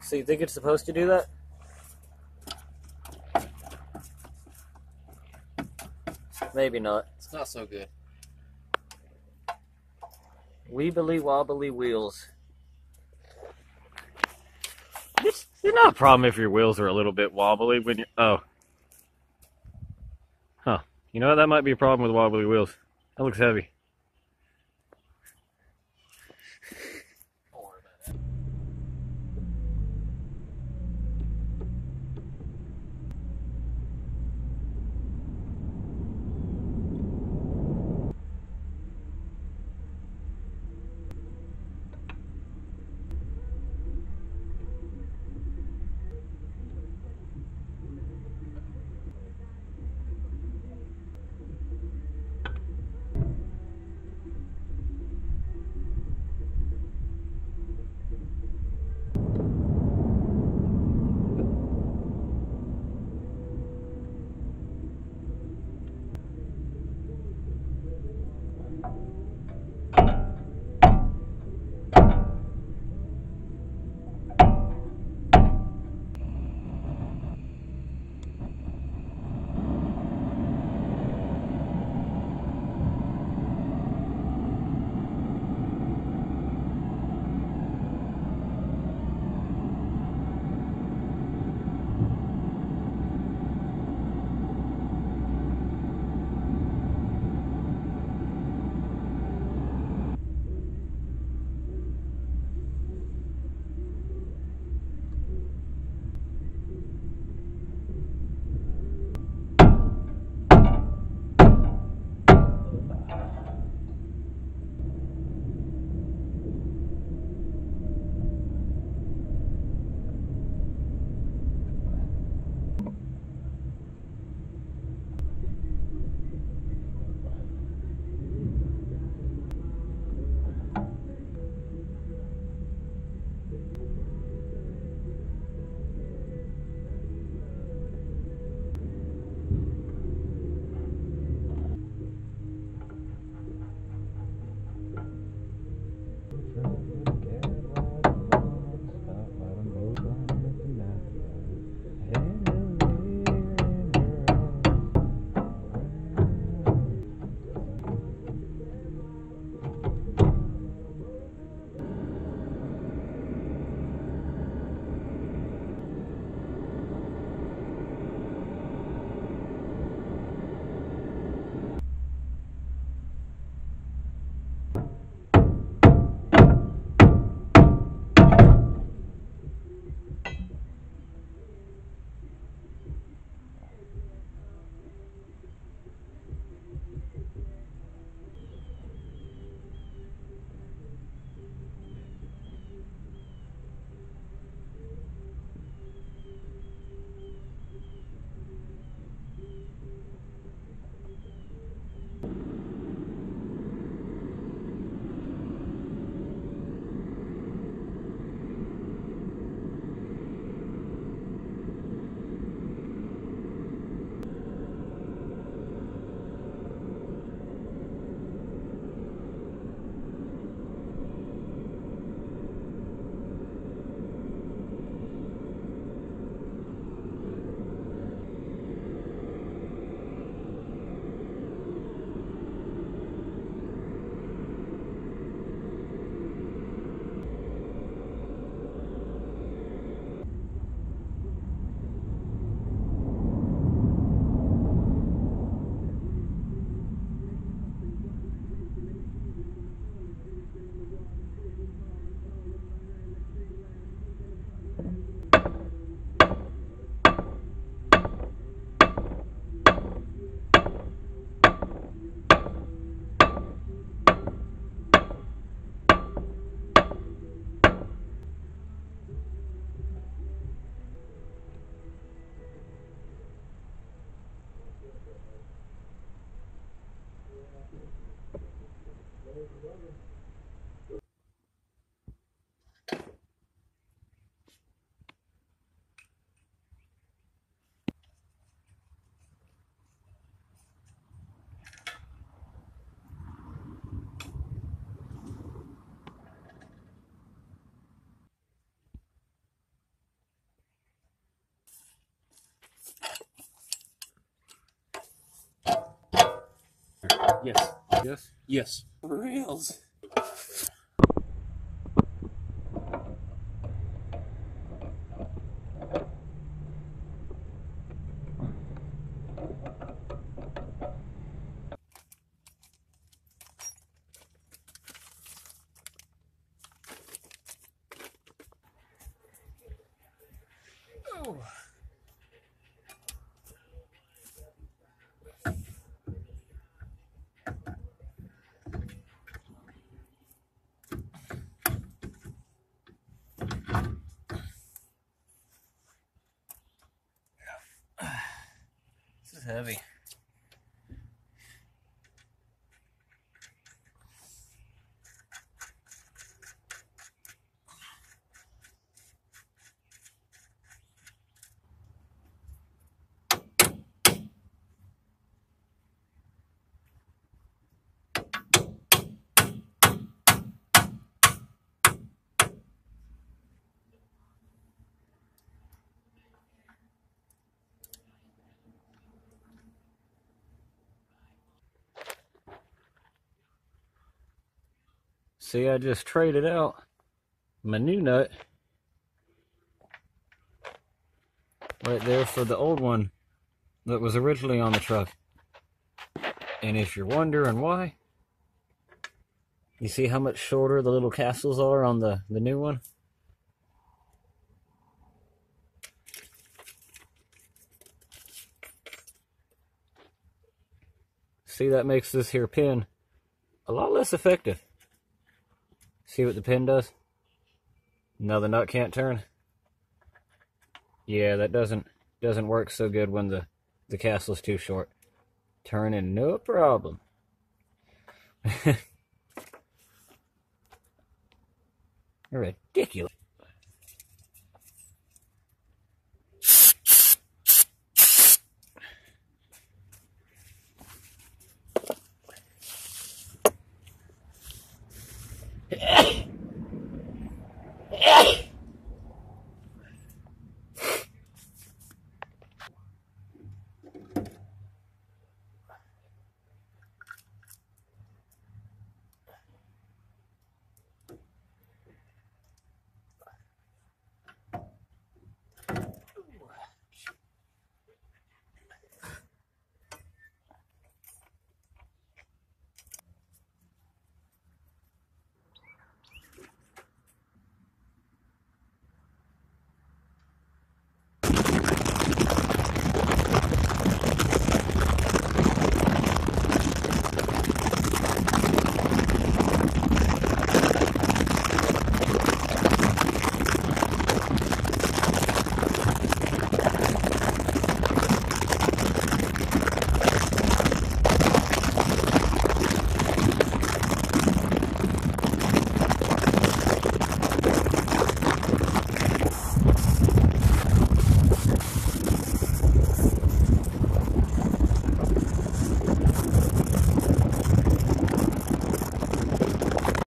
So you think it's supposed to do that? Maybe not. It's not so good. Weebly wobbly wheels. It's not a problem if your wheels are a little bit wobbly when you. Oh. Huh. You know what? That might be a problem with wobbly wheels. That looks heavy. Yes. Yes? Yes. Rails. Oh. This is heavy. See, I just traded out my new nut right there for the old one that was originally on the truck. And if you're wondering why, you see how much shorter the little castles are on the new one? See, that makes this here pin a lot less effective. See what the pin does? Now the nut can't turn. Yeah, that doesn't work so good when the castle's too short. Turning no problem. Ridiculous.